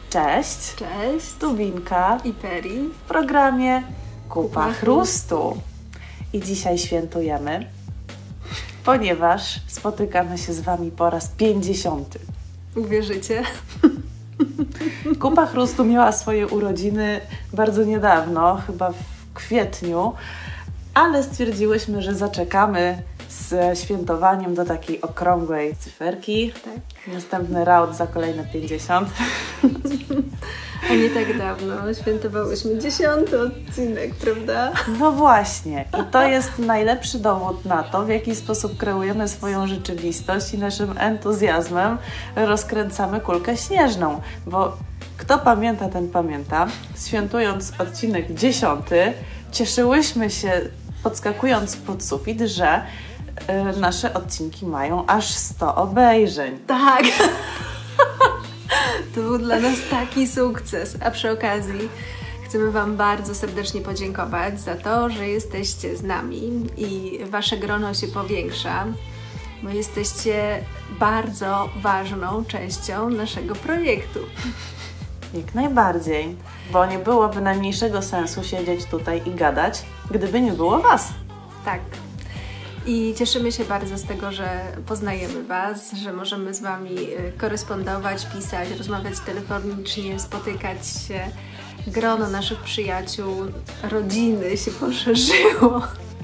Cześć, Cześć, tu Winka i Peri w programie Kupa Chrustu. I dzisiaj świętujemy, ponieważ spotykamy się z Wami po raz 50. Uwierzycie? Kupa Chrustu miała swoje urodziny bardzo niedawno, chyba w kwietniu, ale stwierdziłyśmy, że zaczekamy z świętowaniem do takiej okrągłej cyferki. Tak. Następny raut za kolejne 50. A nie tak dawno świętowałyśmy 10. odcinek, prawda? No właśnie. I to jest najlepszy dowód na to, w jaki sposób kreujemy swoją rzeczywistość i naszym entuzjazmem rozkręcamy kulkę śnieżną. Bo kto pamięta, ten pamięta. Świętując odcinek 10, cieszyłyśmy się, podskakując pod sufit, że nasze odcinki mają aż 100 obejrzeń. Tak! To był dla nas taki sukces. A przy okazji chcemy Wam bardzo serdecznie podziękować za to, że jesteście z nami i Wasze grono się powiększa, bo jesteście bardzo ważną częścią naszego projektu. Jak najbardziej, bo nie byłoby najmniejszego sensu siedzieć tutaj i gadać, gdyby nie było Was. Tak. I cieszymy się bardzo z tego, że poznajemy Was, że możemy z Wami korespondować, pisać, rozmawiać telefonicznie, spotykać się. Grono naszych przyjaciół, rodziny się poszerzyło.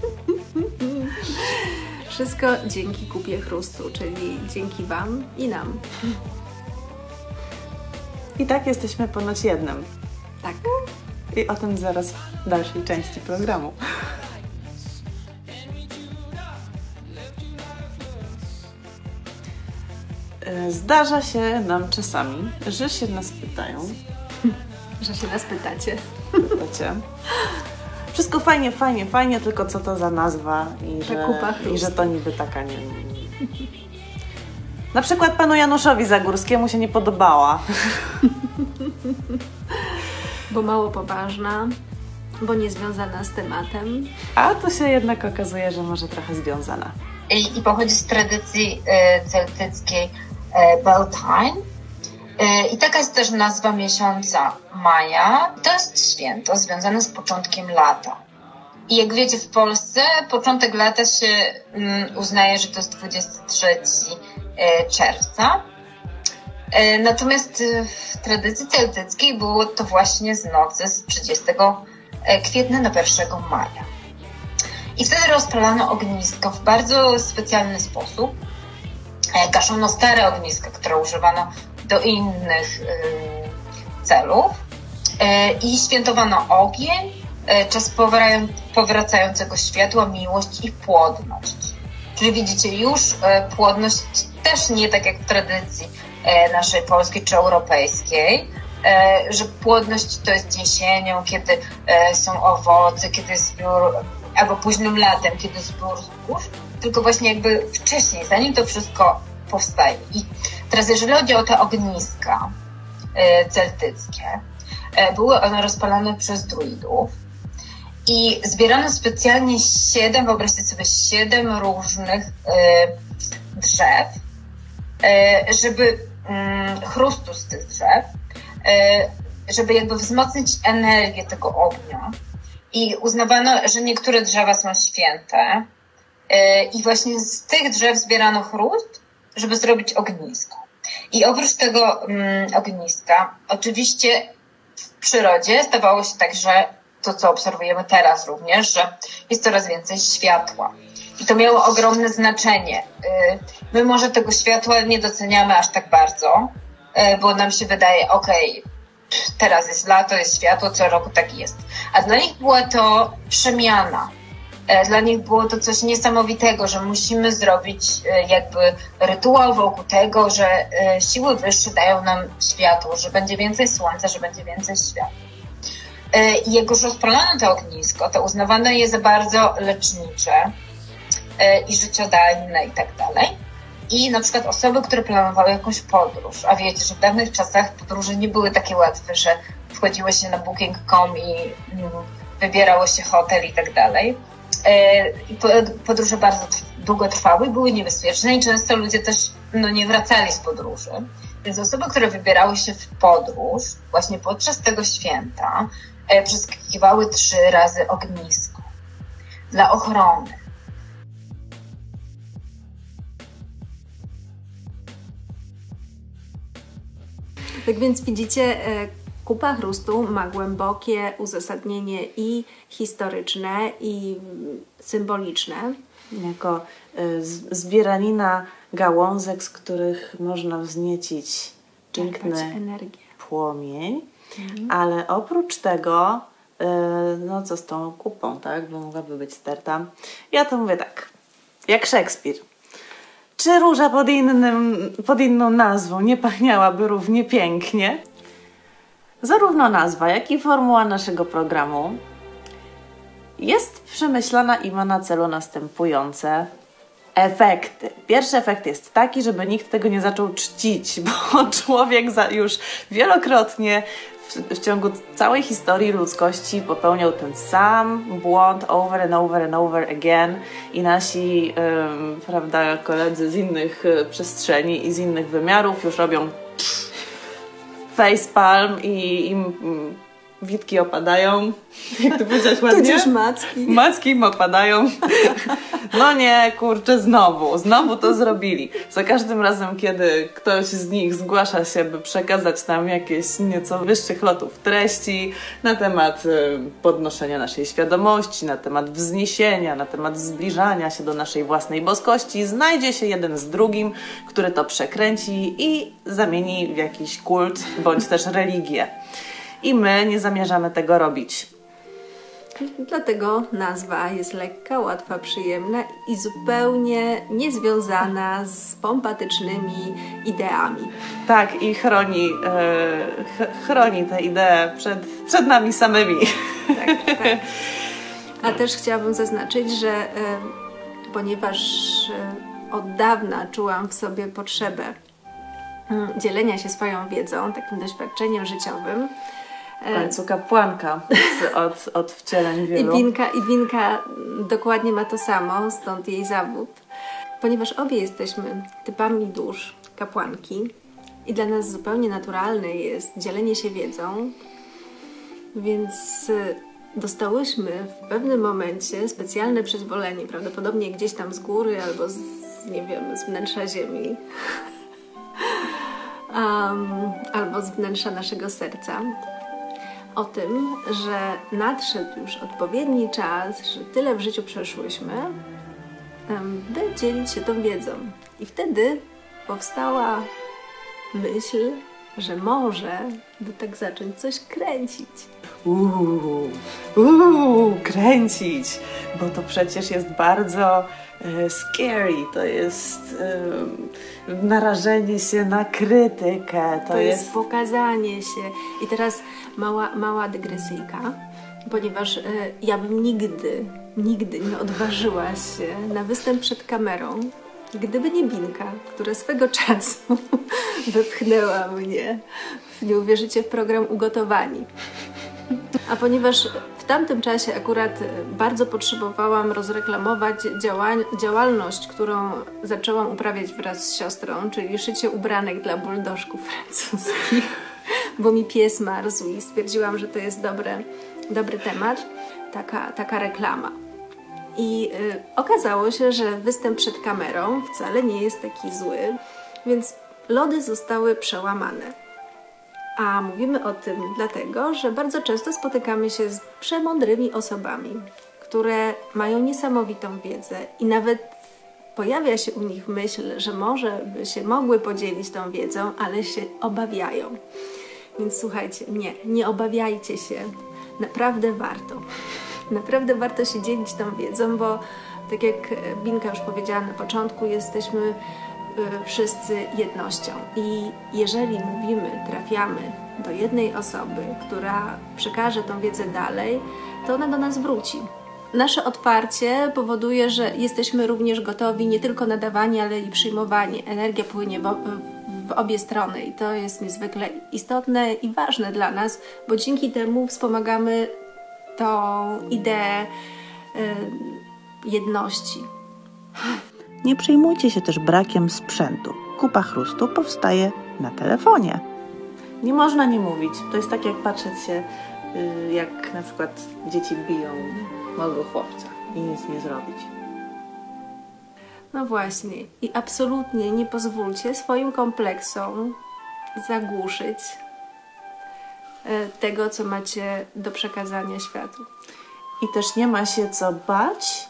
Wszystko dzięki Kupie Chrustu, czyli dzięki Wam i nam. I tak jesteśmy ponoć jednym. Tak. I o tym zaraz w dalszej części programu. Zdarza się nam czasami, że się nas pytają. Że się nas pytacie. Pytacie. Wszystko fajnie, fajnie, fajnie, tylko co to za nazwa i że to niby taka nie. Na przykład panu Januszowi Zagórskiemu się nie podobała. Bo mało poważna, bo nie związana z tematem. A tu się jednak okazuje, że może trochę związana. I pochodzi z tradycji celtyckiej Beltane. I taka jest też nazwa miesiąca maja. To jest święto związane z początkiem lata. I jak wiecie, w Polsce początek lata się uznaje, że to jest 23 czerwca. Natomiast w tradycji celtyckiej było to właśnie z nocy z 30 kwietnia na 1 maja. I wtedy rozpalano ognisko w bardzo specjalny sposób. Gaszono stare ogniska, które używano do innych celów. I świętowano ogień, czas powracającego światła, miłość i płodność. Czyli widzicie, już płodność też nie tak jak w tradycji naszej polskiej czy europejskiej, że płodność to jest jesienią, kiedy są owoce, kiedy jest zbiór, albo późnym latem, kiedy zbiór zbóż, tylko właśnie jakby wcześniej, zanim to wszystko powstaje. I teraz jeżeli chodzi o te ogniska celtyckie, były one rozpalane przez druidów i zbierano specjalnie 7, wyobraźcie sobie, 7 różnych drzew, żeby chrustu z tych drzew, żeby jakby wzmocnić energię tego ognia. I uznawano, że niektóre drzewa są święte i właśnie z tych drzew zbierano chrust, żeby zrobić ognisko. I oprócz tego ogniska, oczywiście w przyrodzie stawało się tak, że to, co obserwujemy teraz również, że jest coraz więcej światła. I to miało ogromne znaczenie. My może tego światła nie doceniamy aż tak bardzo, bo nam się wydaje, okej, teraz jest lato, jest światło, co roku tak jest. A dla nich była to przemiana. Dla nich było to coś niesamowitego, że musimy zrobić jakby rytuał wokół tego, że siły wyższe dają nam światło, że będzie więcej słońca, że będzie więcej światła. I jak już rozpalano to ognisko, to uznawane je za bardzo lecznicze i życiodajne i tak dalej. I na przykład osoby, które planowały jakąś podróż, a wiecie, że w dawnych czasach podróże nie były takie łatwe, że wchodziło się na booking.com i wybierało się hotel i tak dalej. Podróże bardzo długo trwały, były niebezpieczne i często ludzie też nie wracali z podróży. Więc osoby, które wybierały się w podróż właśnie podczas tego święta, przeskakiwały 3 razy ognisko dla ochrony. Tak więc widzicie, Kupa Chrustu ma głębokie uzasadnienie i historyczne, i symboliczne. Jako zbieranina gałązek, z których można wzniecić piękny płomień. Ale oprócz tego, no co z tą kupą, tak? Bo mogłaby być sterta. Ja to mówię tak, jak Szekspir. Czy róża pod inną nazwą nie pachniałaby równie pięknie? Zarówno nazwa, jak i formuła naszego programu jest przemyślana i ma na celu następujące efekty. Pierwszy efekt jest taki, żeby nikt tego nie zaczął czcić, bo człowiek już wielokrotnie w ciągu całej historii ludzkości popełniał ten sam błąd over and over and over again i nasi prawda, koledzy z innych przestrzeni i z innych wymiarów już robią facepalm i im witki opadają. Jak to powiedziałeś ładnie? Tudzież macki. Macki im opadają. No nie, kurczę, znowu to zrobili. Za każdym razem, kiedy ktoś z nich zgłasza się, by przekazać nam jakieś nieco wyższych lotów treści na temat podnoszenia naszej świadomości, na temat wzniesienia, na temat zbliżania się do naszej własnej boskości, znajdzie się jeden z drugim, który to przekręci i zamieni w jakiś kult bądź też religię. I my nie zamierzamy tego robić. Dlatego nazwa jest lekka, łatwa, przyjemna i zupełnie niezwiązana z pompatycznymi ideami. Tak, i chroni tę ideę przed nami samymi. Tak. A też chciałabym zaznaczyć, że ponieważ od dawna czułam w sobie potrzebę dzielenia się swoją wiedzą, takim doświadczeniem życiowym, w końcu kapłanka od wcieleń wielu. I Winka dokładnie ma to samo, stąd jej zawód. Ponieważ obie jesteśmy typami dusz kapłanki i dla nas zupełnie naturalne jest dzielenie się wiedzą, więc dostałyśmy w pewnym momencie specjalne przyzwolenie, prawdopodobnie gdzieś tam z góry albo z wnętrza ziemi, albo z wnętrza naszego serca, o tym, że nadszedł już odpowiedni czas, że tyle w życiu przeszłyśmy, by dzielić się tą wiedzą. I wtedy powstała myśl, że może by tak zacząć coś kręcić. Kręcić, bo to przecież jest bardzo scary, to jest narażenie się na krytykę. To jest pokazanie się. I teraz mała dygresyjka, ponieważ ja bym nigdy nie odważyła się na występ przed kamerą, gdyby nie Binka, która swego czasu wepchnęła mnie, nie uwierzycie, w program Ugotowani. A ponieważ w tamtym czasie akurat bardzo potrzebowałam rozreklamować działalność, którą zaczęłam uprawiać wraz z siostrą, czyli szycie ubranek dla buldożków francuskich, bo mi pies marzł i stwierdziłam, że to jest dobry temat, taka reklama. I okazało się, że występ przed kamerą wcale nie jest taki zły, więc lody zostały przełamane. A mówimy o tym dlatego, że bardzo często spotykamy się z przemądrymi osobami, które mają niesamowitą wiedzę i nawet pojawia się u nich myśl, że może by się mogły podzielić tą wiedzą, ale się obawiają. Więc słuchajcie, nie obawiajcie się, naprawdę warto. Naprawdę warto się dzielić tą wiedzą, bo tak jak Binka już powiedziała na początku, jesteśmy wszyscy jednością. I jeżeli trafiamy do jednej osoby, która przekaże tą wiedzę dalej, to ona do nas wróci. Nasze otwarcie powoduje, że jesteśmy również gotowi nie tylko na dawanie, ale i przyjmowanie. Energia płynie w obie strony i to jest niezwykle istotne i ważne dla nas, bo dzięki temu wspomagamy tą ideę jedności. Nie przejmujcie się też brakiem sprzętu. Kupa Chrustu powstaje na telefonie. Nie można nie mówić. To jest tak, jak patrzeć się, jak na przykład dzieci biją małego chłopca i nic nie zrobić. No właśnie. I absolutnie nie pozwólcie swoim kompleksom zagłuszyć tego, co macie do przekazania światu. I też nie ma się co bać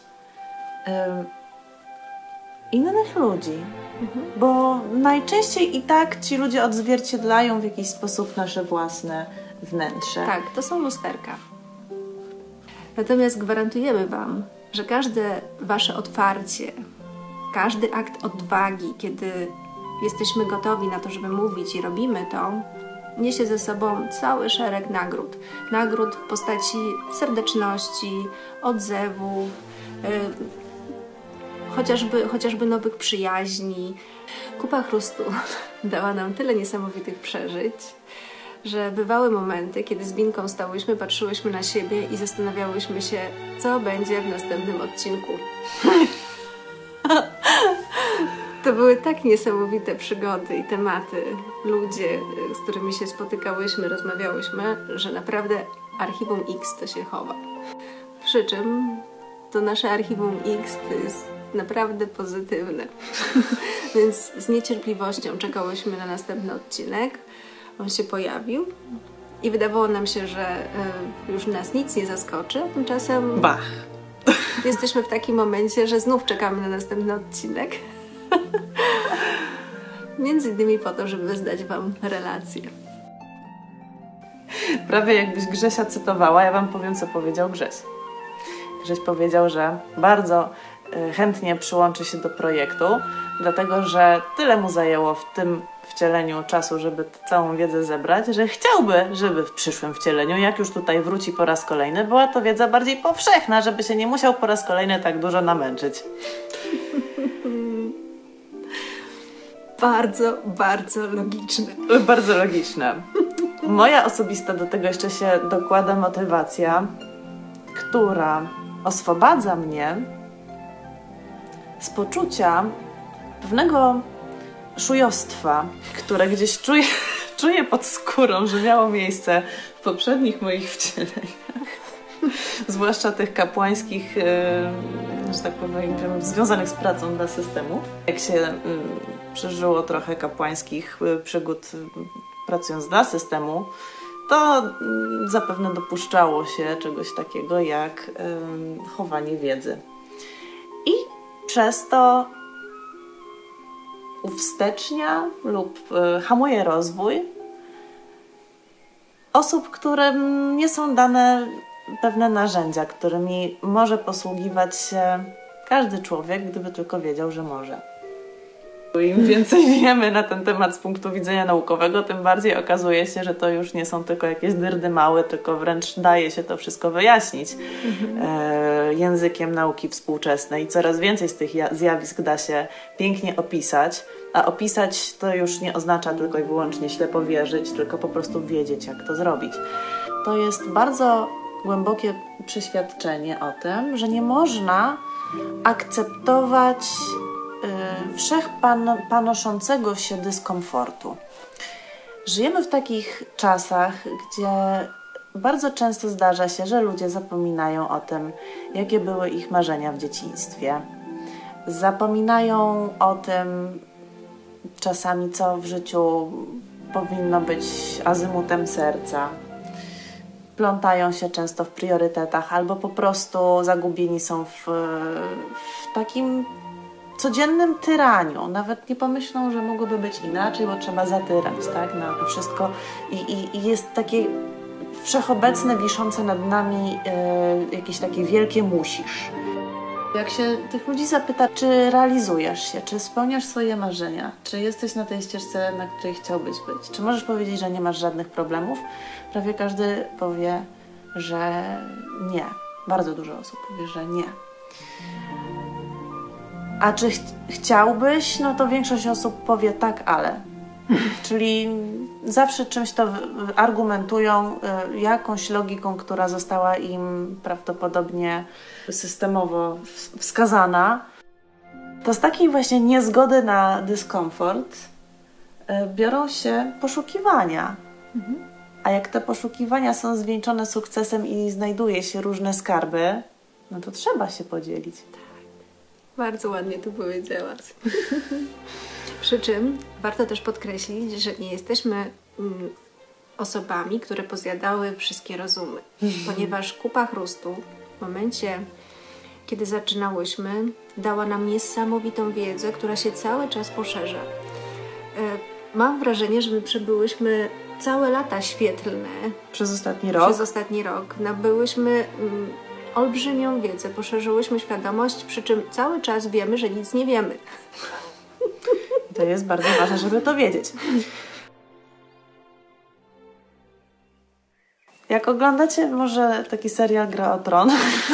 innych ludzi. Bo najczęściej i tak ci ludzie odzwierciedlają w jakiś sposób nasze własne wnętrze. Tak, to są lusterka. Natomiast gwarantujemy Wam, że każde Wasze otwarcie, każdy akt odwagi, kiedy jesteśmy gotowi na to, żeby mówić i robimy to, niesie ze sobą cały szereg nagród. Nagród w postaci serdeczności, odzewów, chociażby nowych przyjaźni. Kupa Chrustu dała nam tyle niesamowitych przeżyć, że bywały momenty, kiedy z Binką stałyśmy, patrzyłyśmy na siebie i zastanawiałyśmy się, co będzie w następnym odcinku. To były tak niesamowite przygody i tematy, ludzie, z którymi się spotykałyśmy, rozmawiałyśmy, że naprawdę Archiwum X to się chowa. Przy czym to nasze Archiwum X to jest naprawdę pozytywne. Więc z niecierpliwością czekałyśmy na następny odcinek. On się pojawił i wydawało nam się, że już nas nic nie zaskoczy. Tymczasem Bach! Jesteśmy w takim momencie, że znów czekamy na następny odcinek. Między innymi po to, żeby zdać Wam relację. Prawie jakbyś Grzesia cytowała, ja Wam powiem, co powiedział Grześ. Grześ powiedział, że bardzo chętnie przyłączy się do projektu, dlatego że tyle mu zajęło w tym wcieleniu czasu, żeby całą wiedzę zebrać, że chciałby, żeby w przyszłym wcieleniu, jak już tutaj wróci po raz kolejny, była to wiedza bardziej powszechna, żeby się nie musiał po raz kolejny tak dużo namęczyć. Bardzo, bardzo logiczne. Bardzo logiczne. Moja osobista do tego jeszcze się dokłada motywacja, która oswobadza mnie z poczucia pewnego szujostwa, które gdzieś czuję pod skórą, że miało miejsce w poprzednich moich wcieleniach. Zwłaszcza tych kapłańskich, że tak powiem, związanych z pracą dla systemu. Jak się przeżyło trochę kapłańskich przygód pracując dla systemu, to zapewne dopuszczało się czegoś takiego jak chowanie wiedzy. I przez to uwstecznia lub hamuje rozwój osób, którym nie są dane pewne narzędzia, którymi może posługiwać się każdy człowiek, gdyby tylko wiedział, że może. Im więcej wiemy na ten temat z punktu widzenia naukowego, tym bardziej okazuje się, że to już nie są tylko jakieś dyrdymały, tylko wręcz daje się to wszystko wyjaśnić językiem nauki współczesnej. Coraz więcej z tych zjawisk da się pięknie opisać, a opisać to już nie oznacza tylko i wyłącznie ślepo wierzyć, tylko po prostu wiedzieć, jak to zrobić. To jest bardzo głębokie przeświadczenie o tym, że nie można akceptować wszechpanoszącego się dyskomfortu. Żyjemy w takich czasach, gdzie bardzo często zdarza się, że ludzie zapominają o tym, jakie były ich marzenia w dzieciństwie. Zapominają o tym czasami, co w życiu powinno być azymutem serca. Plątają się często w priorytetach albo po prostu zagubieni są w takim codziennym tyraniu. Nawet nie pomyślą, że mogłoby być inaczej, bo trzeba zatyrać, tak, na to wszystko. I jest takie wszechobecne, wiszące nad nami jakieś takie wielkie musisz. Jak się tych ludzi zapyta, czy realizujesz się, czy spełniasz swoje marzenia, czy jesteś na tej ścieżce, na której chciałbyś być, czy możesz powiedzieć, że nie masz żadnych problemów, prawie każdy powie, że nie. Bardzo dużo osób powie, że nie. A czy chciałbyś? No to większość osób powie tak, ale. Czyli zawsze czymś to argumentują, jakąś logiką, która została im prawdopodobnie systemowo wskazana. To z takiej właśnie niezgody na dyskomfort biorą się poszukiwania. A jak te poszukiwania są zwieńczone sukcesem i znajduje się różne skarby, no to trzeba się podzielić. Bardzo ładnie to powiedziałaś. Przy czym warto też podkreślić, że nie jesteśmy osobami, które pozjadały wszystkie rozumy. Ponieważ kupa chrustu w momencie, kiedy zaczynałyśmy, dała nam niesamowitą wiedzę, która się cały czas poszerza. Mam wrażenie, że my przebyłyśmy całe lata świetlne. Przez ostatni rok. Nabyłyśmy olbrzymią wiedzę, poszerzyłyśmy świadomość, przy czym cały czas wiemy, że nic nie wiemy. To jest bardzo ważne, żeby to wiedzieć. Jak oglądacie może taki serial Gra o Tron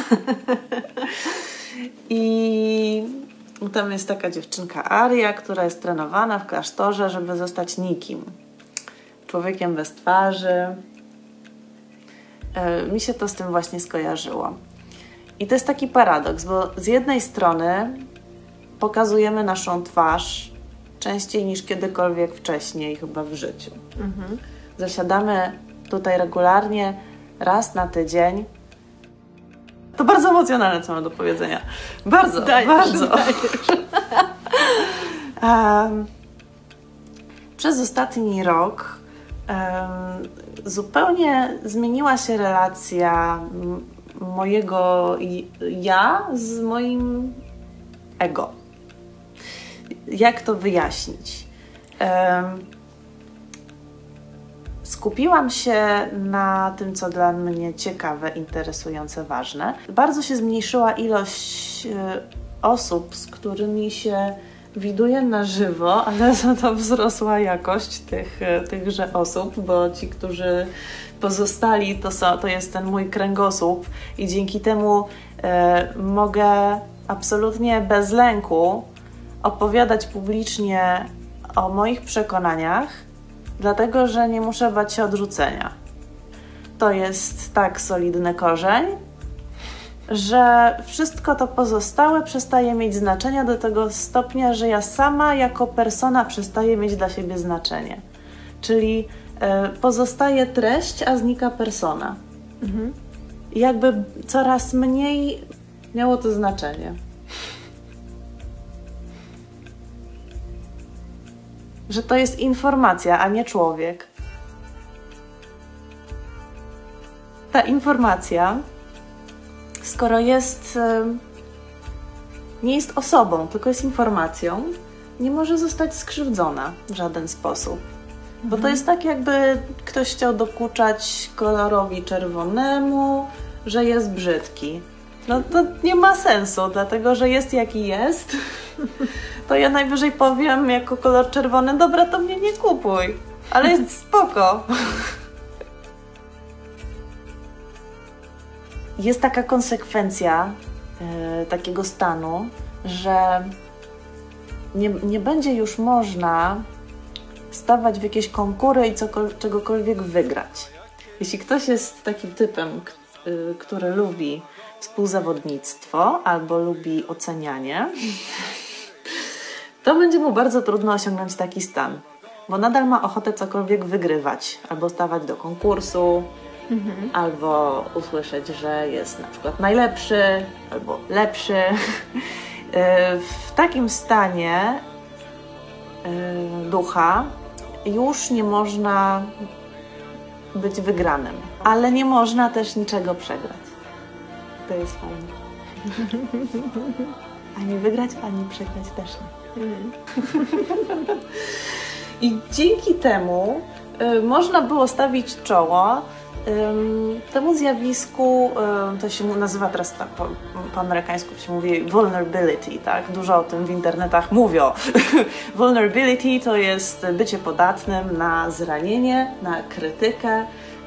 i tam jest taka dziewczynka Arya, która jest trenowana w klasztorze, żeby zostać nikim. Człowiekiem bez twarzy. Mi się to z tym właśnie skojarzyło. I to jest taki paradoks, bo z jednej strony pokazujemy naszą twarz częściej niż kiedykolwiek wcześniej chyba w życiu. Zasiadamy tutaj regularnie, raz na tydzień. To bardzo emocjonalne, co mam do powiedzenia. Bardzo. Przez ostatni rok zupełnie zmieniła się relacja mojego ja z moim ego. Jak to wyjaśnić? Skupiłam się na tym, co dla mnie ciekawe, interesujące, ważne. Bardzo się zmniejszyła ilość osób, z którymi się widuję na żywo, ale za to wzrosła jakość tychże osób, bo ci, którzy pozostali, to jest ten mój kręgosłup i dzięki temu mogę absolutnie bez lęku opowiadać publicznie o moich przekonaniach, dlatego że nie muszę bać się odrzucenia. To jest tak solidny korzeń, że wszystko to pozostałe przestaje mieć znaczenie do tego stopnia, że ja sama jako persona przestaję mieć dla siebie znaczenie. Czyli pozostaje treść, a znika persona. Jakby coraz mniej miało to znaczenie. Że to jest informacja, a nie człowiek. Ta informacja, skoro nie jest osobą, tylko jest informacją, nie może zostać skrzywdzona w żaden sposób. Bo to jest tak, jakby ktoś chciał dokuczać kolorowi czerwonemu, że jest brzydki. No to nie ma sensu, dlatego że jest jaki jest. To ja najwyżej powiem jako kolor czerwony, dobra, to mnie nie kupuj, ale jest spoko. Jest taka konsekwencja takiego stanu, że nie będzie już można stawać w jakieś konkury i czegokolwiek wygrać. Jeśli ktoś jest takim typem, który lubi współzawodnictwo albo lubi ocenianie, to będzie mu bardzo trudno osiągnąć taki stan, bo nadal ma ochotę cokolwiek wygrywać, albo stawać do konkursu, albo usłyszeć, że jest na przykład najlepszy, albo lepszy. W takim stanie ducha już nie można być wygranym, ale nie można też niczego przegrać. To jest fajne. Ani wygrać, ani przegrać też nie. I dzięki temu można było stawić czoło temu zjawisku, to się nazywa teraz tak, po amerykańsku się mówi vulnerability, tak? Dużo o tym w internetach mówią. Vulnerability to jest bycie podatnym na zranienie, na krytykę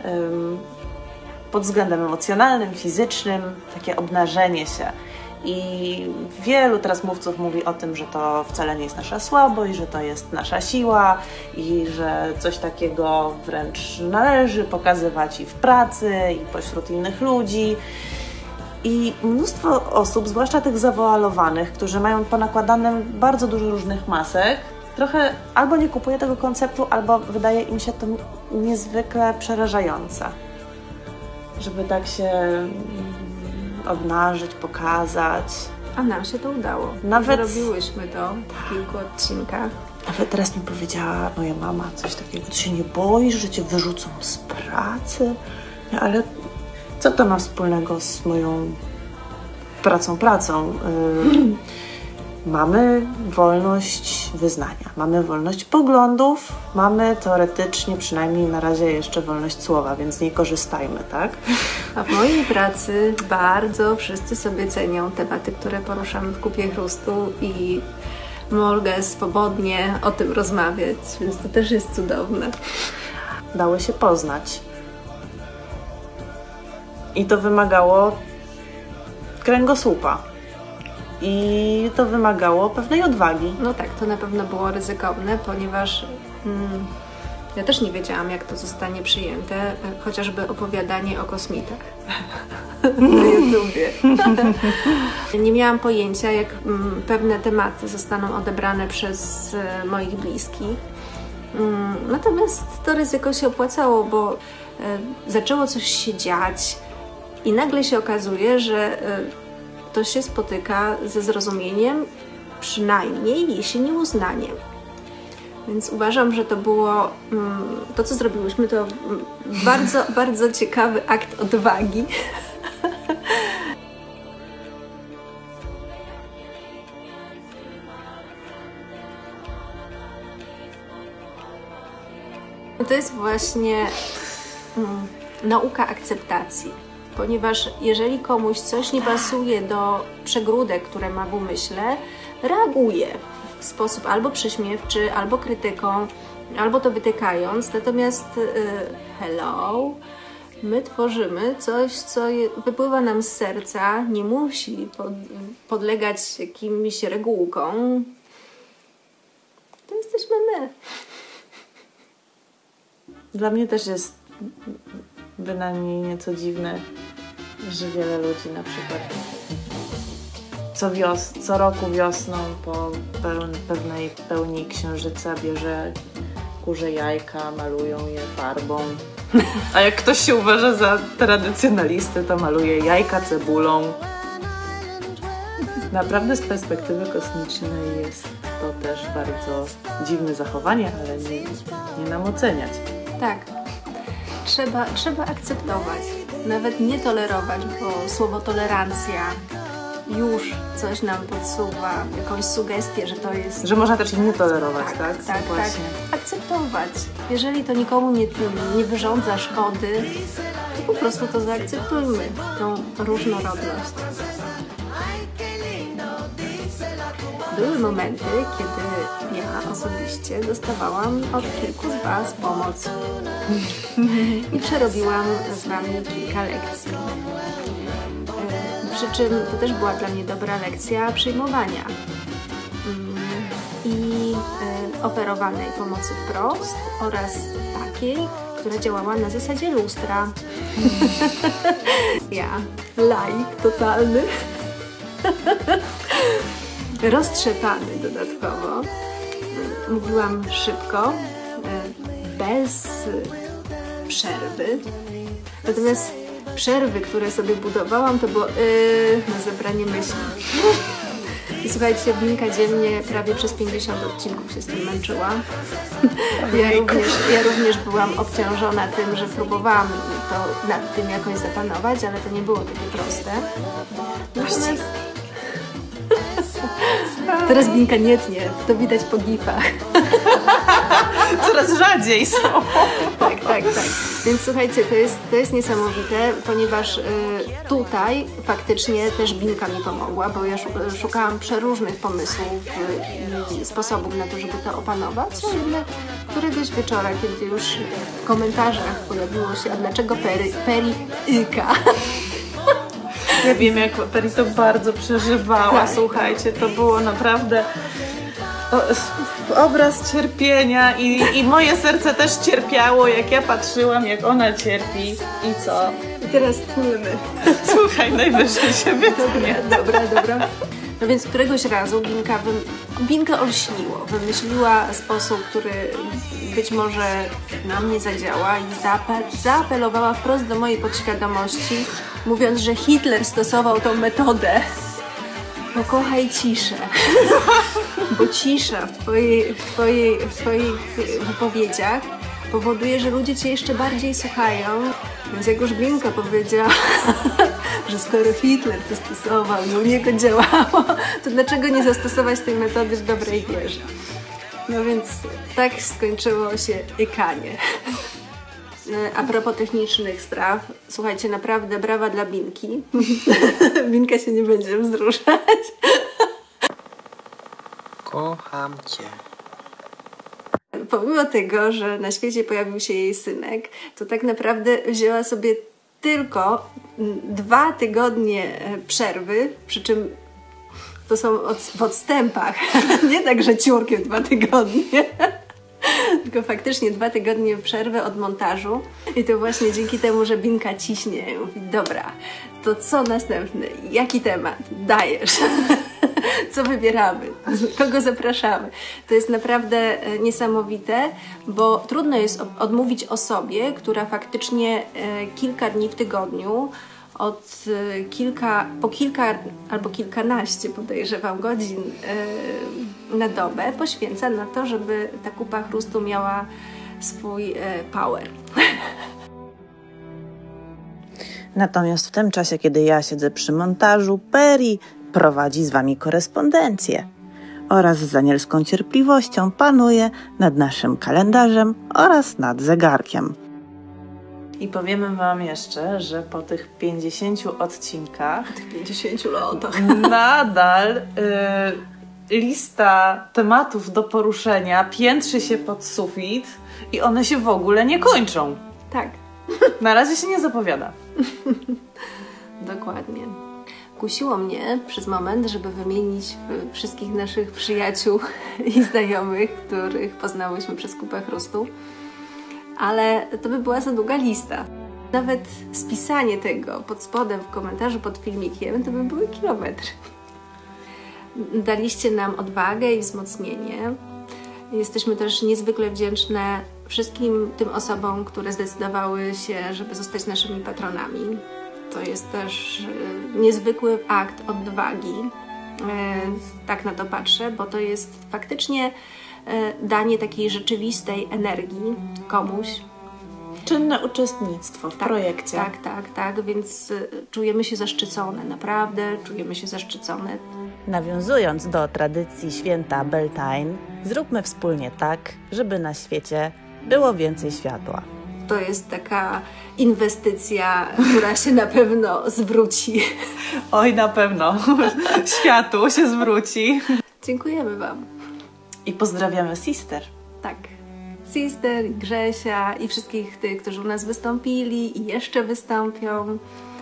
pod względem emocjonalnym, fizycznym, takie obnażenie się. I wielu teraz mówców mówi o tym, że to wcale nie jest nasza słabość, że to jest nasza siła i że coś takiego wręcz należy pokazywać i w pracy, i pośród innych ludzi. I mnóstwo osób, zwłaszcza tych zawoalowanych, którzy mają ponakładane bardzo dużo różnych masek, trochę albo nie kupuje tego konceptu, albo wydaje im się to niezwykle przerażające. Żeby tak się obnażyć, pokazać. A nam się to udało. Zrobiłyśmy to w kilku odcinkach. Nawet teraz mi powiedziała moja mama coś takiego, ty się nie boisz, że cię wyrzucą z pracy? Ale co to ma wspólnego z moją pracą? Mamy wolność wyznania, mamy wolność poglądów, mamy teoretycznie, przynajmniej na razie jeszcze wolność słowa, więc nie korzystajmy, tak? A w mojej pracy bardzo wszyscy sobie cenią tematy, które poruszamy w Kupie Chrustu i mogę swobodnie o tym rozmawiać, więc to też jest cudowne. Dały się poznać. I to wymagało kręgosłupa. I to wymagało pewnej odwagi. No tak, to na pewno było ryzykowne, ponieważ ja też nie wiedziałam, jak to zostanie przyjęte, chociażby opowiadanie o kosmitach na YouTubie. Nie miałam pojęcia, jak pewne tematy zostaną odebrane przez moich bliskich. Natomiast to ryzyko się opłacało, bo zaczęło coś się dziać i nagle się okazuje, że to się spotyka ze zrozumieniem, przynajmniej jeśli nie uznaniem. Więc uważam, że to było, to co zrobiłyśmy, to bardzo, bardzo ciekawy akt odwagi. To jest właśnie nauka akceptacji. Ponieważ jeżeli komuś coś nie pasuje do przegródek, które ma w umyśle, reaguje w sposób albo prześmiewczy, albo krytyką, albo to wytykając. Natomiast hello, my tworzymy coś, co wypływa nam z serca, nie musi podlegać jakimś regułkom. To jesteśmy my. Dla mnie też jest bynajmniej nieco dziwne, że wiele ludzi na przykład co roku wiosną po pewnej pełni księżyca bierze kurze jajka, malują je farbą. A jak ktoś się uważa za tradycjonalistę, to maluje jajka cebulą. Naprawdę z perspektywy kosmicznej jest to też bardzo dziwne zachowanie, ale nie nam oceniać. Tak. Trzeba akceptować, nawet nie tolerować, bo słowo tolerancja już coś nam podsuwa, jakąś sugestię, że to jest... Że można też i nie tolerować, tak? Tak, właśnie. Tak. Akceptować. Jeżeli to nikomu nie wyrządza szkody, to po prostu to zaakceptujmy, tą różnorodność. Były momenty, kiedy ja osobiście dostawałam od kilku z Was pomoc i przerobiłam z Wami kilka lekcji. Przy czym to też była dla mnie dobra lekcja przyjmowania i oferowanej pomocy wprost oraz takiej, która działała na zasadzie lustra. Ja, laik totalny. Roztrzepany dodatkowo. Mówiłam szybko, bez przerwy. Natomiast przerwy, które sobie budowałam, to było na zebranie myśli. I słuchajcie, Blinka dziennie prawie przez 50 odcinków się z tym męczyła. Ja również byłam obciążona tym, że próbowałam to nad tym jakoś zapanować, ale to nie było takie proste. Natomiast teraz Blinka nie tnie, to widać po gifach. Coraz rzadziej są. Tak. Więc słuchajcie, to jest niesamowite, ponieważ tutaj faktycznie też Blinka mi pomogła, bo ja szukałam przeróżnych pomysłów i sposobów na to, żeby to opanować, a jednak któregoś wieczora, kiedy już w komentarzach pojawiło się, a dlaczego peryka? Ja wiem, jak Peri to bardzo przeżywała, tak. Słuchajcie, to było naprawdę obraz cierpienia i moje serce też cierpiało, jak ja patrzyłam, jak ona cierpi i co? I teraz tniemy. Słuchaj, najwyżej się wytnie. Dobra. No więc któregoś razu Binka olśniło. Wymyśliła sposób, który być może na mnie zadziała i zaapelowała wprost do mojej podświadomości, mówiąc, że Hitler stosował tą metodę. Pokochaj ciszę, bo cisza w twoich wypowiedziach powoduje, że ludzie cię jeszcze bardziej słuchają. Więc jak już Binka powiedziała, że skoro Hitler to stosował i u niego działało, to dlaczego nie zastosować tej metody w dobrej wierze? No więc tak skończyło się ikanie. A propos technicznych spraw, słuchajcie, naprawdę brawa dla Binki. Binka się nie będzie wzruszać. Kocham cię. Pomimo tego, że na świecie pojawił się jej synek, to tak naprawdę wzięła sobie tylko 2 tygodnie przerwy, przy czym to są w odstępach, nie tak, że ciurkiem 2 tygodnie, tylko faktycznie 2 tygodnie przerwy od montażu i to właśnie dzięki temu, że Binka ciśnie, mówi, dobra, to co następny? Jaki temat? Dajesz. Co wybieramy? Kogo zapraszamy? To jest naprawdę niesamowite, bo trudno jest odmówić osobie, która faktycznie kilka dni w tygodniu po kilka albo kilkanaście, podejrzewam, godzin na dobę poświęca na to, żeby ta kupa chrustu miała swój power. Natomiast w tym czasie, kiedy ja siedzę przy montażu, Peri prowadzi z wami korespondencję oraz z anielską cierpliwością panuje nad naszym kalendarzem oraz nad zegarkiem. I powiemy wam jeszcze, że po tych 50 odcinkach, tych 50 latach, nadal lista tematów do poruszenia piętrzy się pod sufit i one się w ogóle nie kończą. Tak. Na razie się nie zapowiada. Dokładnie. Kusiło mnie przez moment, żeby wymienić wszystkich naszych przyjaciół i znajomych, których poznałyśmy przez kupę chrustu, ale to by była za długa lista. Nawet spisanie tego pod spodem w komentarzu pod filmikiem to by były kilometry. Daliście nam odwagę i wzmocnienie. Jesteśmy też niezwykle wdzięczne wszystkim tym osobom, które zdecydowały się, żeby zostać naszymi patronami. To jest też niezwykły akt odwagi, tak na to patrzę, bo to jest faktycznie danie takiej rzeczywistej energii komuś. Czynne uczestnictwo w projekcie. Tak, więc czujemy się zaszczycone, naprawdę czujemy się zaszczycone. Nawiązując do tradycji święta Beltane, zróbmy wspólnie tak, żeby na świecie było więcej światła. To jest taka inwestycja, która się na pewno zwróci. Oj, na pewno. Światu się zwróci. Dziękujemy wam. I pozdrawiamy Sister. Tak. Sister, Grzesia i wszystkich tych, którzy u nas wystąpili i jeszcze wystąpią.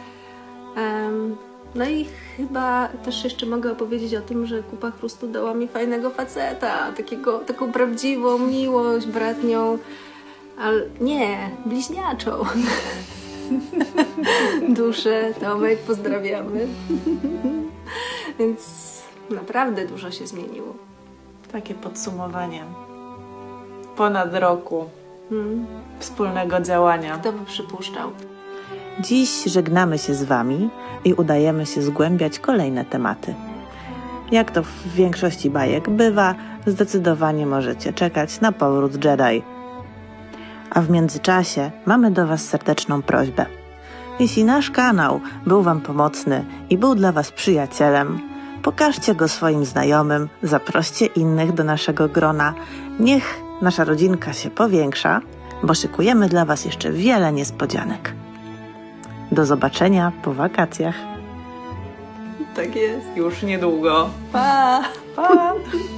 No i chyba też jeszcze mogę opowiedzieć o tym, że kupa chrustu dała mi fajnego faceta, taką prawdziwą miłość bratnią, ale nie, bliźniaczą. Duszę, Tomek, pozdrawiamy. Więc naprawdę dużo się zmieniło. Takie podsumowanie. Ponad roku wspólnego działania. Kto by przypuszczał? Dziś żegnamy się z wami i udajemy się zgłębiać kolejne tematy. Jak to w większości bajek bywa, zdecydowanie możecie czekać na powrót Jedi. A w międzyczasie mamy do was serdeczną prośbę. Jeśli nasz kanał był wam pomocny i był dla was przyjacielem, pokażcie go swoim znajomym, zaproście innych do naszego grona. Niech nasza rodzinka się powiększa, bo szykujemy dla was jeszcze wiele niespodzianek. Do zobaczenia po wakacjach. Tak jest. Już niedługo. Pa! Pa!